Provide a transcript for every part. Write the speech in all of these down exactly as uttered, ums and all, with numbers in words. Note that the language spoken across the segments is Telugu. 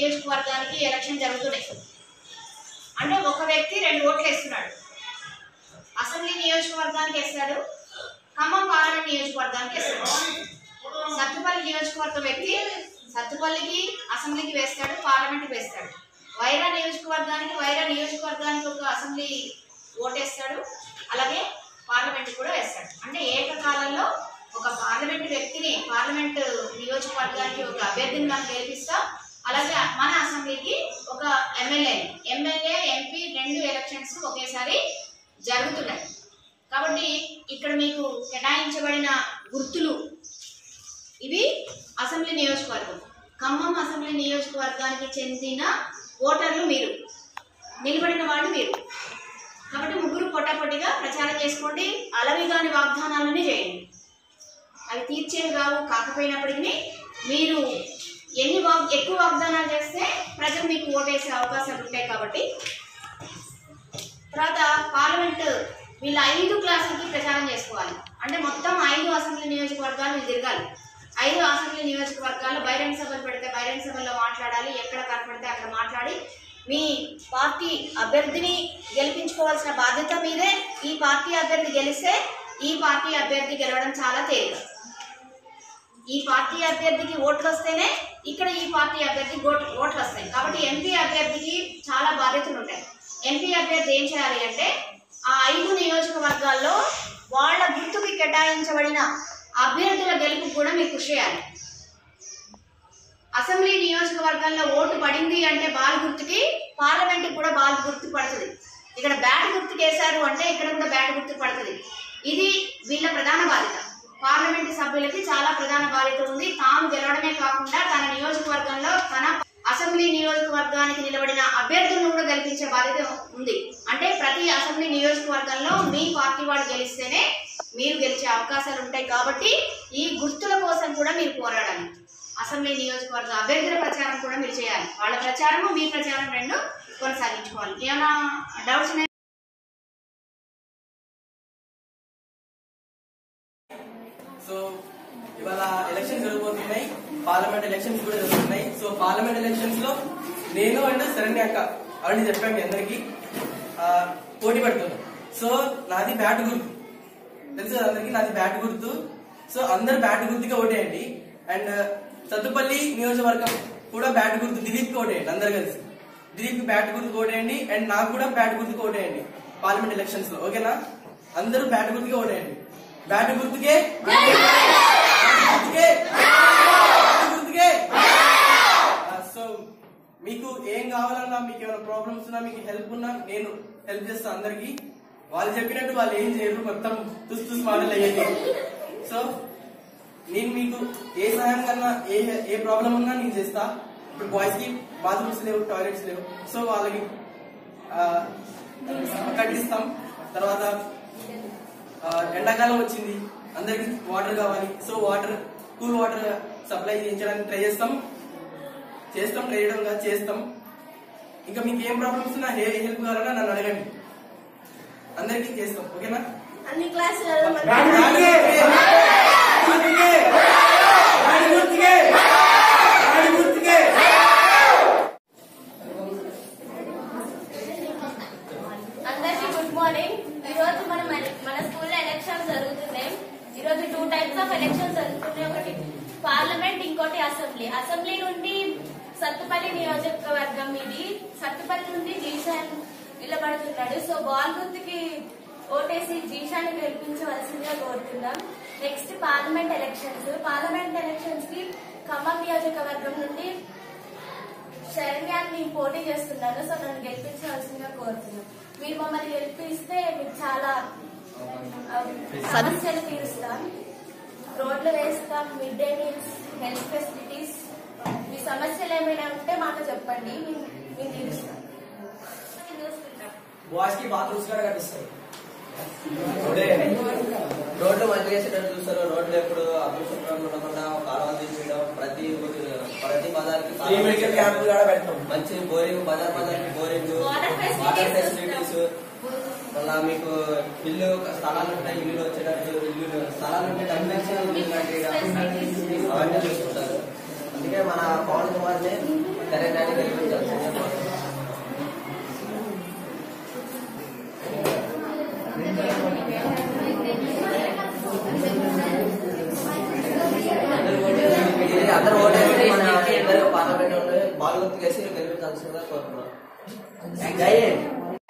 నియోజకవర్గానికి ఎలక్షన్ జరుగుతున్నాయి. అంటే ఒక వ్యక్తి రెండు ఓట్లు వేస్తున్నాడు. అసెంబ్లీ నియోజకవర్గానికి వేస్తాడు, ఖమ్మం పార్లమెంట్ నియోజకవర్గానికి వేస్తాడు. సత్తుపల్లి నియోజకవర్గ వ్యక్తి సత్తుపల్లికి అసెంబ్లీకి వేస్తాడు, పార్లమెంట్కి వేస్తాడు. వైరా నియోజకవర్గానికి వైరా నియోజకవర్గానికి ఒక అసెంబ్లీ ఓటేస్తాడు, అలాగే పార్లమెంట్ కూడా వేస్తాడు. అంటే ఏకకాలంలో ఒక పార్లమెంట్ వ్యక్తిని పార్లమెంట్ నియోజకవర్గానికి ఒక అభ్యర్థిని మనం గెలిపిస్తా, అలాగే మన అసెంబ్లీకి ఒక ఎమ్మెల్యే ఎమ్మెల్యే ఎంపీ రెండు ఎలక్షన్స్ ఒకేసారి జరుగుతున్నాయి. కాబట్టి ఇక్కడ మీకు కేటాయించబడిన గుర్తులు ఇవి అసెంబ్లీ నియోజకవర్గం. ఖమ్మం అసెంబ్లీ నియోజకవర్గానికి చెందిన ఓటర్లు మీరు, నిలబడిన వాళ్ళు మీరు. కాబట్టి ముగ్గురు పొట్టపొట్టిగా ప్రచారం చేసుకోండి. అలవిగాని వాగ్దానాలన్నీ చేయండి. అవి తీర్చేవి కావు, కాకపోయినప్పటికీ మీరు ఎన్ని వాగ్ ఎక్కువ వాగ్దానాలు చేస్తే ప్రజలు మీకు ఓటేసే అవకాశాలు ఉంటాయి. కాబట్టి తర్వాత పార్లమెంట్ వీళ్ళ ఐదు క్లాసులకి ప్రచారం చేసుకోవాలి. అంటే మొత్తం ఐదు అసెంబ్లీ నియోజకవర్గాలు వీళ్ళు తిరగాలి. ఐదు అసెంబ్లీ నియోజకవర్గాలు బహిరంగ సభలు పెడితే బహిరంగ సభల్లో మాట్లాడాలి, ఎక్కడ కనపడితే అక్కడ మాట్లాడి మీ పార్టీ అభ్యర్థిని గెలిపించుకోవాల్సిన బాధ్యత మీదే. ఈ పార్టీ అభ్యర్థి గెలిస్తే ఈ పార్టీ అభ్యర్థి గెలవడం చాలా తేలిక. ఈ పార్టీ అభ్యర్థికి ఓట్లు వస్తేనే ఇక్కడ ఈ పార్టీ అభ్యర్థికి ఓట్లు వస్తాయి. కాబట్టి ఎంపీ అభ్యర్థికి చాలా బాధ్యతలు ఉంటాయి. ఎంపీ అభ్యర్థి ఏం చేయాలి అంటే ఆ ఐదు నియోజకవర్గాల్లో వాళ్ళ గుర్తుకి కేటాయించబడిన అభ్యర్థుల గెలుపు కూడా మీరు కృషి చేయాలి. అసెంబ్లీ నియోజకవర్గాల్లో ఓటు పడింది అంటే బాల్ గుర్తుకి, పార్లమెంట్కి కూడా బాల్ గుర్తు పడుతుంది. ఇక్కడ బ్యాట్ గుర్తుకు వేశారు అంటే ఇక్కడ కూడా బ్యాట్ గుర్తు పడుతుంది. ఇది వీళ్ళ ప్రధాన బాధ్యత. పార్లమెంటు సభ్యులకి చాలా ప్రధాన బాధ్యత ఉంది. తాము గెలవడమే కాకుండా తన నియోజకవర్గంలో తన అసెంబ్లీ నియోజకవర్గానికి నిలబడిన అభ్యర్థులను కూడా గెలిపించే బాధ్యత ఉంది. అంటే ప్రతి అసెంబ్లీ నియోజకవర్గంలో మీ పార్టీ వాళ్ళు గెలిస్తేనే మీరు గెలిచే అవకాశాలు ఉంటాయి. కాబట్టి ఈ గుర్తుల కోసం కూడా మీరు పోరాడాలి. అసెంబ్లీ నియోజకవర్గ అభ్యర్థుల ప్రచారం కూడా మీరు చేయాలి. వాళ్ళ ప్రచారము మీ ప్రచారం రెండు కొనసాగించుకోవాలి. ఏమైనా డౌట్స్ ఉన్నాయి? సో ఇవాళ ఎలక్షన్స్ జరగబోతున్నాయి, పార్లమెంట్ ఎలక్షన్స్ కూడా జరుగుతున్నాయి. సో పార్లమెంట్ ఎలక్షన్స్ లో నేను అండ్ శరణ్య అక్క ఆల్రెడీ చెప్పాను మీ అందరికి పోటీ పడుతున్నాను. సో నాది బ్యాట్ గుర్తు తెలుసు అందరికి, నాది బ్యాట్ గుర్తు. సో అందరు బ్యాట్ గుర్తుగా ఓటేయండి. అండ్ సత్తుపల్లి నియోజకవర్గం కూడా బ్యాట్ గుర్తు దిలీప్ కి ఓటేయండి. అందరు కలిసి దిలీప్ కి బ్యాట్ గుర్తుకు ఓటేయండి. అండ్ నాకు కూడా బ్యాట్ గుర్తుకు ఓటేయండి పార్లమెంట్ ఎలక్షన్స్ లో. ఓకేనా? అందరూ బ్యాట్ గుర్తుకే ఓటేయండి. బ్యాట్ గుర్తుకే గుర్తుకే గుర్తుకే. సో మీకు ఏం కావాలన్నా, మీకు ఏమైనా ప్రాబ్లమ్స్ ఉన్నా, మీకు హెల్ప్ ఉన్నా నేను హెల్ప్ చేస్తాను అందరికి. వాళ్ళు చెప్పినట్టు వాళ్ళు ఏం చేయరు, మొత్తం తుస్ తుస్ మాటలు అయ్యండి. సో నేను మీకు ఏ సహాయం కన్నా ఏ ఏ ప్రాబ్లం ఉన్నా నేను చేస్తా. ఇప్పుడు బాయ్స్ కి బాత్రూమ్స్ లేవు, టాయిలెట్స్ లేవు. సో వాళ్ళకి కట్టిస్తాం. తర్వాత ఎండాకాలం వచ్చింది, అందరికి వాటర్ కావాలి. So water cool water supply చేయించడానికి ట్రై చేస్తాం చేస్తాం ట్రై చేయడం చేస్తాం. ఇంకా మీకు ఏం ప్రాబ్లమ్స్ ఉన్నా, ఏ హెల్ప్ కావాలన్నా నన్ను అడగండి, అందరికీ చేస్తాం. ఓకేనా? అన్ని క్లాసులలో అందరికీ గుడ్ మార్నింగ్. ఈ రోజు మనం మన స్కూల్లో ఎలక్షన్స్ జరుగుతున్నాయి. ఈ రోజు టూ టైప్స్ ఆఫ్ ఎలక్షన్స్ జరుగుతున్నాయి. ఒకటి పార్లమెంట్, ఇంకోటి అసెంబ్లీ. అసెంబ్లీ నుండి సత్తుపల్లి నియోజకవర్గం ఇది. సత్తుపల్లి నుండి జీషాన్ నిలబడుతున్నాడు. సో బాల్ గుర్తుకి ఓటేసి జీషాన్ని గెలిపించవలసిందిగా కోరుతున్నాం. Next parliament elections. Parliament elections కి ఖమ్మం నియోజకవర్గం నుండి శరణ్యాన్ని పోటీ చేస్తున్నాను. సో నన్ను గెలిపించవలసిందిగా కోరుతున్నాం. మీరు మమ్మల్ని గెలిపిస్తే మీకు చాలా సమస్యలు తీరుస్తాం. రోడ్లు వేస్తాం, mid day meals, health facilities. మీ సమస్యలు ఏమైనా ఉంటే మాకు చెప్పండి, మేము తీరుస్తాం. బాయ్స్ కి బాత్రూమ్స్ కూడా కట్టిస్తాయి. రోడ్లు మంచిగా చేసేటట్టు చూస్తారు. రోడ్లు ఎప్పుడు అభివృద్ధి ఉండకుండా కాలువలు తీసేయడం, ప్రతి ప్రతి బజార్కి మెడికల్ క్యాంపులు కూడా పెడతాం. మంచి బోరింగ్, బజార్ బజార్కి బోరింగ్, వాటర్ ఫెసిలిటీస్. మళ్ళా మీకు ఇల్లు స్థలాలు ఉంటాయి, ఇల్లు వచ్చేటట్టు ఇల్లు స్థలాలు ఉంటే కన్వెన్షన్ అవన్నీ చూసుకుంటారు. అందుకే మన పవన్ కుమార్ ని శరణ్యాన్ని గెలిపించాల్సిందే అందరూ ఓటేసి మన ఇద్దరు పార్లమెంట్ బాల్ గుర్తుకేసి గెలిపించాల్సిందిగా కోరుతున్నాం. జై హింద్.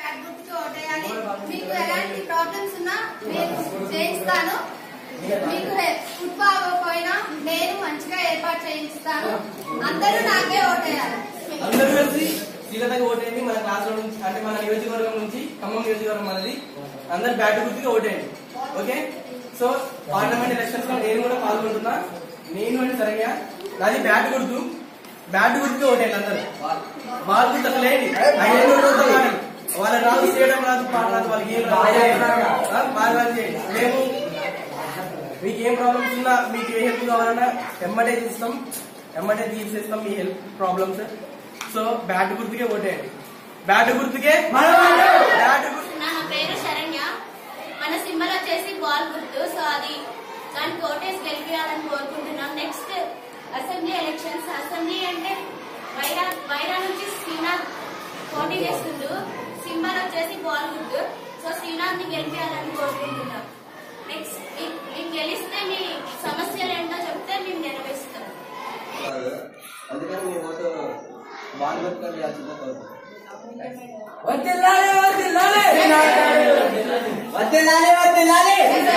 మీకు ఎలాంటి ప్రాబ్లమ్స్ ఉన్నా నేను చేయిస్తాను. మీకు ఫుడ్ బాగోపోయినా నేను మంచిగా ఏర్పాటు చేయిస్తాను. అందరూ నాకే ఓటేయాలి. అందరూ కలిసి శ్రీలతకి ఓటేయండి. మన క్లాస్ లో నుంచి అంటే మన నియోజకవర్గం నుంచి ఖమ్మం నియోజకవర్గం మనది. అందరు బ్యాట్ గుర్తుగా ఓటేయండి. ఓకే. సో పార్లమెంట్ ఎలక్షన్స్ లో నేను కూడా పాల్గొంటున్నా. నేను అని సరిగా నాది బ్యాట్ గుర్తు. బ్యాట్ గుర్తుగా ఓటేయండి అందరు. బాల్ గుర్తు అసలు ఏంటి వాళ్ళ రాదు చేయడం రాదు పాట రాదు వాళ్ళకి ఏం రాదు బాగా చేయండి. మేము మీకు ఏం ప్రాబ్లమ్స్ ఉన్నా మీకు ఏ హెల్ప్ కావాలన్నా ఎమ్మటే తీస్తాం ఎమ్మటే తీసేస్తాం మీ హెల్ప్ ప్రాబ్లమ్స్. సో బ్యాట్ గుర్తుకే ఓటేయండి. బ్యాట్ గుర్తుకే బ్యాట్ గుర్తు. నా పేరు శరణ్య. మన సింబల్ వచ్చేసి బాల్ గుర్తు. సో అది దానికి ఓటేసి గెలిపించాలని కోరుకుంటున్నాం. Next assembly elections. అసెంబ్లీ అంటే వైరా వైరా నుంచి శ్రీనాథ్ పోటీ చేస్తుండు. సింబల్ వచ్చేసి బాల్ గుర్తు. సో శ్రీనాథ్ ని గెలిపించాలని కోరుకుంటున్నాం. నెక్స్ట్ మీకు గెలిస్తే మీ సమస్యలు ఏంటో చెప్తే మేము నెరవేరుస్తాం. అందుకని మీ ఓటు బాల్ గుర్తుగా వేయాల్సిందిగా కోరుతున్నాం. వర్ధిల్లాలి వర్ధిల్లాలి వర్ధిల్లాలి వర్ధిల్లాలి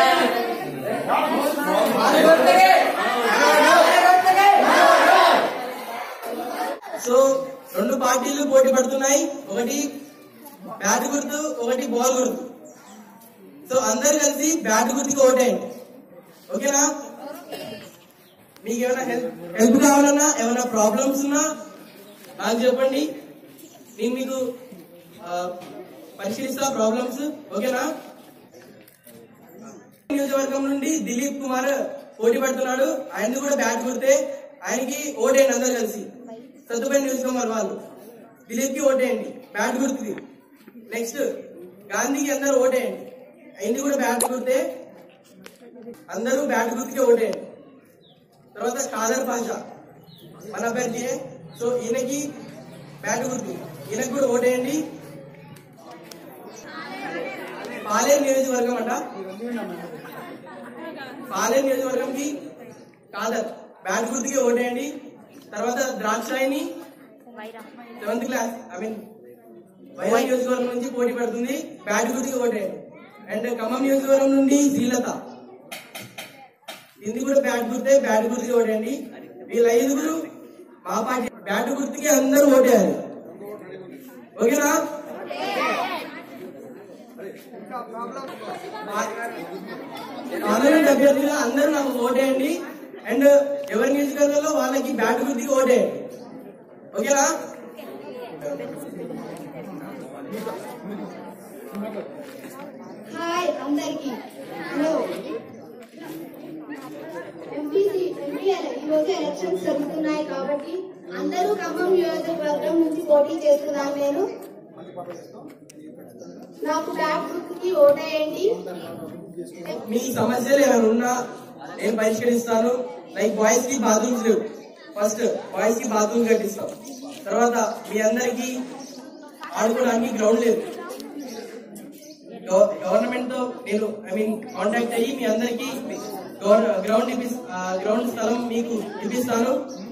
సో రెండు పార్టీలు పోటీ పడుతున్నాయి. ఒకటి బ్యాట్ గుర్తు, ఒకటి బాల్ గుర్తు. సో అందరు కలిసి బ్యాట్ గుర్తుకి ఓటేయండి. ఓకేనా? మీకు ఏమైనా హెల్ప్ హెల్ప్ కావాలన్నా ఏమైనా ప్రాబ్లమ్స్ ఉన్నా నాకు చెప్పండి. నేను మీకు పరిశీలిస్తా ప్రాబ్లమ్స్. ఓకేనా? నియోజకవర్గం నుండి దిలీప్ కుమార్ పోటీ పడుతున్నాడు. ఆయన కూడా బ్యాట్ గుర్తే. ఆయనకి ఓటేయండి అందరు కలిసి. సత్తుపల్లి నియోజకవర్గం వాళ్ళు దిలీప్ కి ఓటేయండి బ్యాట్ గుర్తుకి. నెక్స్ట్ గాంధీకి అందరు ఓటేయండి. ఆయనది కూడా బ్యాట్ గుర్తే. అందరూ బ్యాట్ గుర్తుకి ఓటేయండి. తర్వాత కాదర్ పాషా మన అభ్యర్థి. సో ఈయనకి బ్యాట్ గుర్తు. ఈయనకి కూడా ఓటేయండి. పాలేరు నియోజకవర్గం అంట. పాలేరు నియోజకవర్గంకి కాదర్ బ్యాట్ గుర్తుకి ఓటేయండి. తర్వాత Drakshayini seventh class I mean Wyra నియోజకవర్గం నుంచి పోటీ పడుతుంది. బ్యాట్ గుర్తుకి ఓటేయండి. అండ్ ఖమ్మం నియోజకవర్గం నుండి శ్రీలత, ఇది కూడా బ్యాట్ గుర్తే. బ్యాట్ గుర్తుకి ఓటేయండి. వీళ్ళ ఐదుగురు మా పార్టీ. బ్యాట్ గుర్తుకి అందరూ ఓటేయాలి. ఓకేనా? పార్లమెంట్ అభ్యర్థులు అందరూ నాకు ఓటేయండి. అండ్ ఎవరి నియోజకవర్గంలో వాళ్ళకి బ్యాట్ గుర్తుకి ఓటేయండి. ఓకేనా? హాయ్ అందరికి. హలో. ఎంపీసీ ఈరోజు ఎలక్షన్స్ జరుగుతున్నాయి కాబట్టి అందరూ ఖమ్మం నియోజకవర్గం నుంచి పోటీ చేస్తున్నాను. నేను నాకు బ్యాట్ గుర్తుకి ఓటేయండి. మీ సమస్యలు ఏమైనా ఉన్నా నేను పరిష్కరిస్తాను. లైక్ బాయ్స్ కి బాత్రూమ్స్ లేవు. ఫస్ట్ బాయ్స్ కి బాత్రూమ్ కట్టిస్తాం. తర్వాత మీ అందరికి ఆడుకోవడానికి గ్రౌండ్ లేదు. గవర్నమెంట్ తో నేను ఐ మీన్ కాంటాక్ట్ అయ్యి మీ అందరికి గ్రౌండ్ గ్రౌండ్ స్థలం మీకు ఇప్పిస్తాను.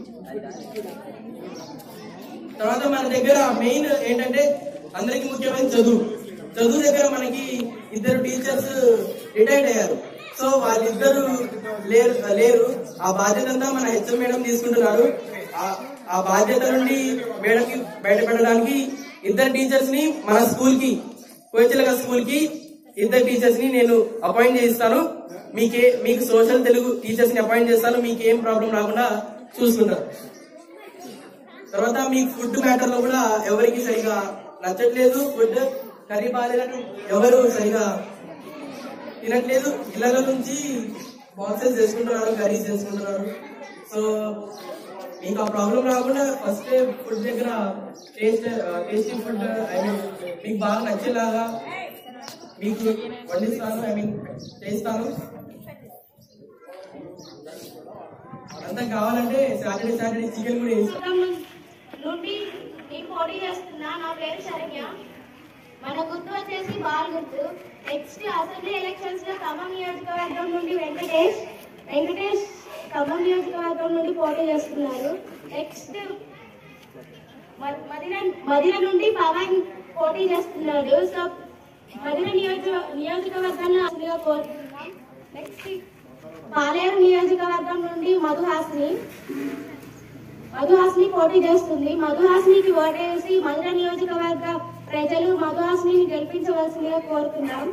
తర్వాత మన దగ్గర మెయిన్ ఏంటంటే అందరికి ముఖ్యమైన చదువు. చదువు దగ్గర మనకి ఇద్దరు టీచర్స్ రిటైర్డ్ అయ్యారు. సో వాళ్ళిద్దరు లేరు లేరు ఆ బాధ్యత అంతా మన హెచ్ఎం మేడం తీసుకుంటున్నారు. ఆ బాధ్యత నుండి మేడంకి బయటపడడానికి ఇద్దరు టీచర్స్ ని మన స్కూల్ కి కోయిచిలక స్కూల్ కి ఇద్దరు టీచర్స్ ని నేను అపాయింట్ చేస్తాను. మీకే మీకు సోషల్ తెలుగు టీచర్స్ ని అపాయింట్ చేస్తాను. మీకు ఏం ప్రాబ్లం రాకుండా చూసుకుంటారు. తర్వాత మీకు ఫుడ్ మ్యాటర్ లో కూడా ఎవరికి సరిగా నచ్చట్లేదు. ఫుడ్ కర్రీ బాగాలేనట్టు ఎవరు సరిగా తినట్లేదు. ఇళ్ల నుంచి బాక్సెస్ చేసుకుంటున్నారు, కర్రీస్ చేసుకుంటున్నారు. సో మీకు ఆ ప్రాబ్లం రాకుండా ఫస్ట్ ఫుడ్ దగ్గర taste tasty food I mean మీకు బాగా నచ్చేలాగా మీకు వండిస్తాను. ఐ మీన్ చేస్తాను. అంతా కావాలంటే సాటర్డే సాటర్డే చికెన్ కూడా వేస్తాను. నుండి నేను పోటీ చేస్తున్నా. నా పేరు శరణ్య. మన గుర్తు వచ్చేసి బాల్ గుర్తు. నెక్స్ట్ అసెంబ్లీ ఎలక్షన్స్ లో ఖమ్మం నియోజకవర్గం నుండి వెంకటేష్ వెంకటేష్ ఖమ్మం నియోజకవర్గం నుండి పోటీ చేస్తున్నారు. నెక్స్ట్ మదిర మదిర నుండి పవన్ పోటీ చేస్తున్నాడు. సో మదిర నియోజక నియోజకవర్గాన్ని అసలుగా కోరుతున్నాం. నెక్స్ట్ పాలేరు నియోజకవర్గం నుండి మధుహాసిని మధుహాసిని పోటీ చేస్తుంది. మధుహాసినికి ఓటేసి మధుర నియోజకవర్గ ప్రజలు మధుహాసిని గెలిపించవలసిందిగా కోరుతున్నాం.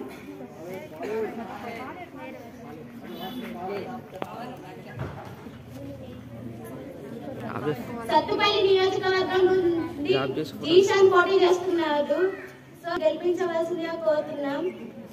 సత్తుపల్లి నియోజకవర్గం నుండి ఈశాన్ పోటీ చేస్తున్నారు. సో గెలిపించవలసిందిగా కోరుతున్నాం.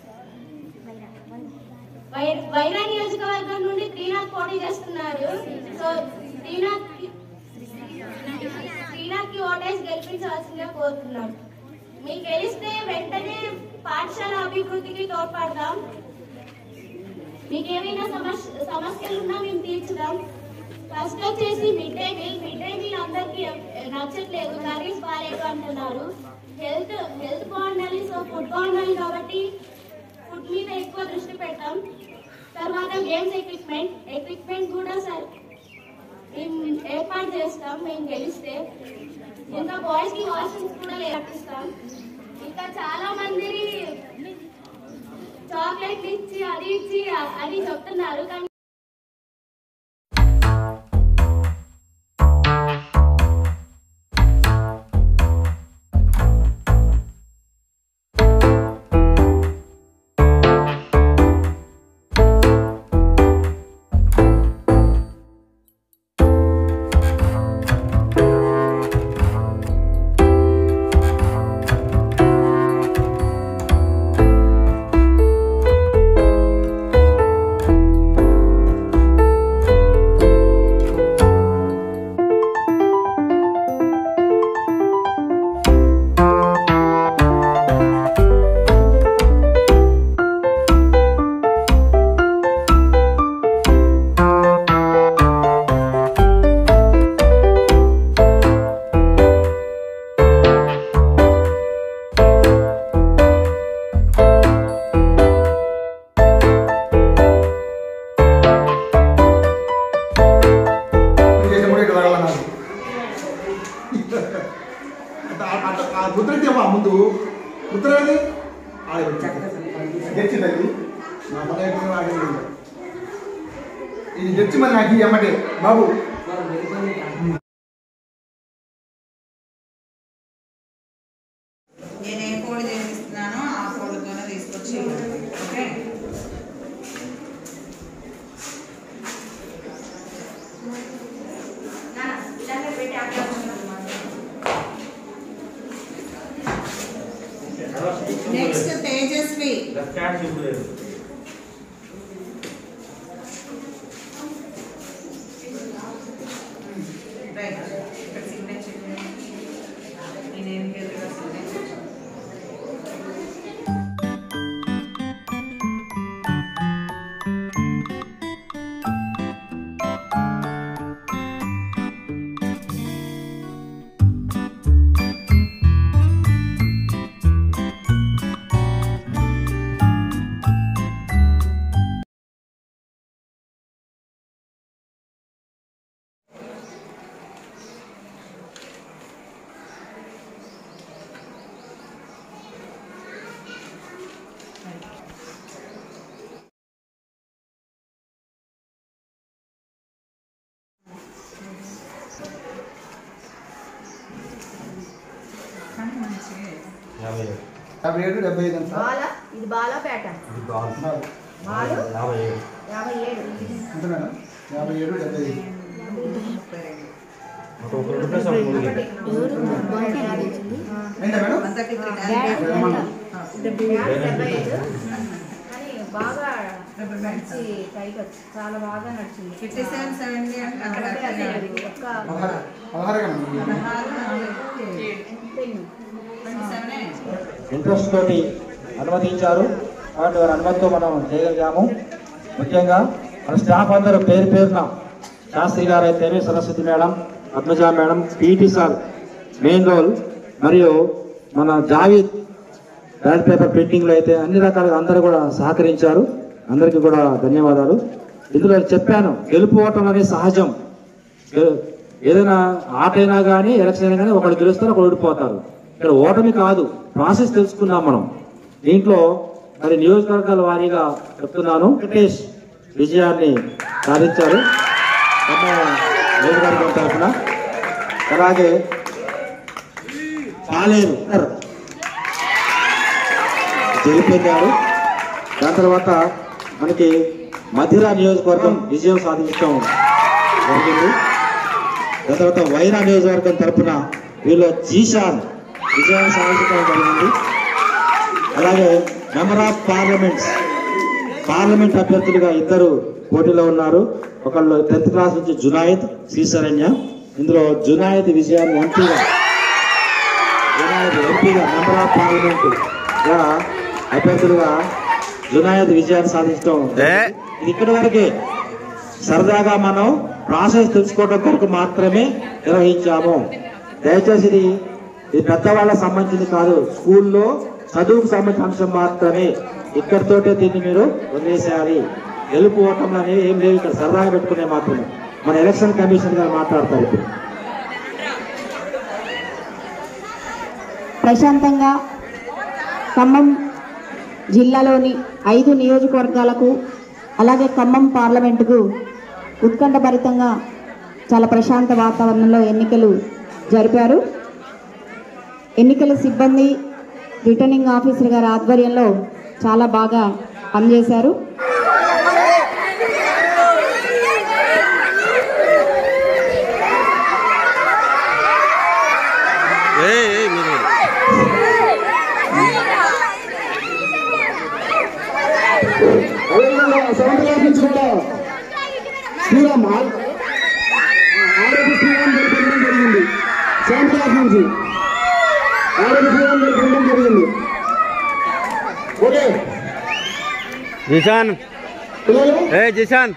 వైరా నియోజకవర్గం నుండి త్రీనాథ్ పోటీ చేస్తున్నారు. సో త్రీనాథ్ త్రీనాథ్ కి ఓటేసి గెలిపించవలసిందిగా కోరుతున్నాం. మీకు గెలిస్తే వెంటనే పాఠశాల అభివృద్ధికి తోడ్పడదాం. మీకు ఏమైనా సమస్య సమస్యలు ఉన్నా మేము తీర్చుదాం. ఫస్ట్ వచ్చేసి mid day meal mid day meal అందరికి నచ్చట్లేదు, కర్రీస్ బాగాలేదు అంటున్నారు. హెల్త్ హెల్త్ బాగుండాలి, సో ఫుడ్ బాగుండాలి కాబట్టి ఫుడ్ మీద ఎక్కువ దృష్టి పెడతాం. తర్వాత గేమ్స్ ఎక్విప్మెంట్ ఎక్విప్మెంట్ కూడా సార్ మేము ఏర్పాటు చేస్తాం మేము గెలిస్తే. ఇంకా బాయ్స్ కి వాష్రూమ్స్ కూడా ఏర్పిస్తాం. ఇంకా చాలా మంది చాక్లెట్ ఇచ్చి అది ఇచ్చి అని చెప్తున్నారు, కానీ ముందు ముద్రది తెచ్చిందండి నా మన ఇది తెచ్చి మరి నాకు అమ్మటే బాబు నేను ఏ కోడి చేపిస్తున్నానో ఆ కోడితోనే తీసుకొచ్చి ఓకే. నెక్స్ట్ తేజస్వి రైట్ ఇక్కడ సిగ్నేచర్ నేనేం కేదుగా సిగ్నేచర్ యాభై ఏడు డెబ్బై ఐదు అంత ఇది బాలాపేట బాలు యాభై ఏడు అంత మేడం యాభై ఏడు డెబ్బై ఐదు ఏంటా మేడం డెబ్బై ఐదు కానీ బాగా మంచి పైకి వచ్చి చాలా బాగా నడిచింది. ఫిఫ్టీ సెవెన్ సెవెంటీ అక్కడ ఒక్క పదహారు ఇంట్రెస్ట్ తోటి అనుమతించారు కాబట్టి వారి అనుమతితో మనం చేయగలిగాము. ముఖ్యంగా మన స్టాఫ్ అందరూ పేరు పేరున శాస్త్రి గారు అయితేనే, Saraswathi madam, Padmaja madam, PT sir main role. మరియు మన జావీద్ బ్యాలెట్ పేపర్ ప్రింటింగ్లో అయితే అన్ని రకాలుగా అందరూ కూడా సహకరించారు. అందరికీ కూడా ధన్యవాదాలు. ఇందులో చెప్పాను, గెలుపు ఓటం అనేది సహజం. ఏదైనా ఆట అయినా కానీ ఎలక్షన్ అయినా కానీ ఒకళ్ళు గెలుస్తారు, ఒకళ్ళు ఓడిపోతారు. ఇక్కడ ఓటమి కాదు, ప్రాసెస్ తెలుసుకున్నాం మనం. దీంట్లో మరి నియోజకవర్గాల వారీగా చెప్తున్నాను, వెంకటేష్ విజయాన్ని సాధించారు నియోజకవర్గం తరఫున. అలాగే పాలేరు గెలిపొందారు. దాని తర్వాత మనకి మధిర నియోజకవర్గం విజయం సాధించడం జరిగింది. దాని తర్వాత వైరా నియోజకవర్గం తరఫున వీళ్ళు జీషాన్ విజయాన్ని సాధించడం జరిగింది. అలాగే మెంబర్ ఆఫ్ పార్లమెంట్స్ పార్లమెంట్ అభ్యర్థులుగా ఇద్దరు పోటీలో ఉన్నారు. ఒకళ్ళు టెన్త్ క్లాస్ నుంచి జునాయిద్, శ్రీశరణ్య. ఇందులో జునాయిద్ విజయాన్ని ఎంపీగా జునాయిద్ ఎంపీగా మెంబర్ ఆఫ్ పార్లమెంట్ గా అభ్యర్థులుగా జునాయిద్ విజయాన్ని సాధించడం ఇది ఇక్కడి వరకే. సరదాగా మనం ప్రాసెస్ తెలుసుకోవడం కొరకు మాత్రమే నిర్వహించాము. దయచేసి ఇది ఇది పెద్దవాళ్ళకి సంబంధించింది కాదు, స్కూల్లో చదువుకు సంబంధించిన అంశం మాత్రమే. ఇక్కడితోటే దీన్ని మీరు వదిలేసేయాలి. గెలుపు ఓటంలో అనేవి ఏం లేవు, ఇక్కడ సరదాగా పెట్టుకునే మాత్రమే. మన ఎలక్షన్ కమిషన్ గారు మాట్లాడతారు ఇప్పుడు. ప్రశాంతంగా ఖమ్మం జిల్లాలోని ఐదు నియోజకవర్గాలకు అలాగే ఖమ్మం పార్లమెంటుకు ఉత్కంఠభరితంగా చాలా ప్రశాంత వాతావరణంలో ఎన్నికలు జరిపారు. ఎన్నికల సిబ్బంది రిటర్నింగ్ ఆఫీసర్ గారి ఆధ్వర్యంలో చాలా బాగా పనిచేశారు. శ్రీరామ్ ఆరోగ్య శ్రీరామ్ గెలుపొందడం జరిగింది. సెవెంత్ క్లాస్ నుంచి ఆరోగ్య శ్రీరామ్ గెలుపొందడం జరిగింది. ఓకే జిషాన్ ఏ జిషాన్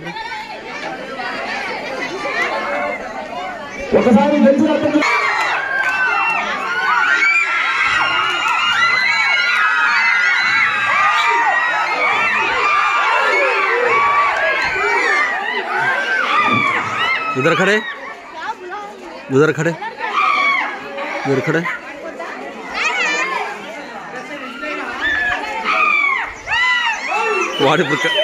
ఒకసారి గెలిచినప్పుడు उधर खड़े उधर खड़े उधर खड़े वाड़ी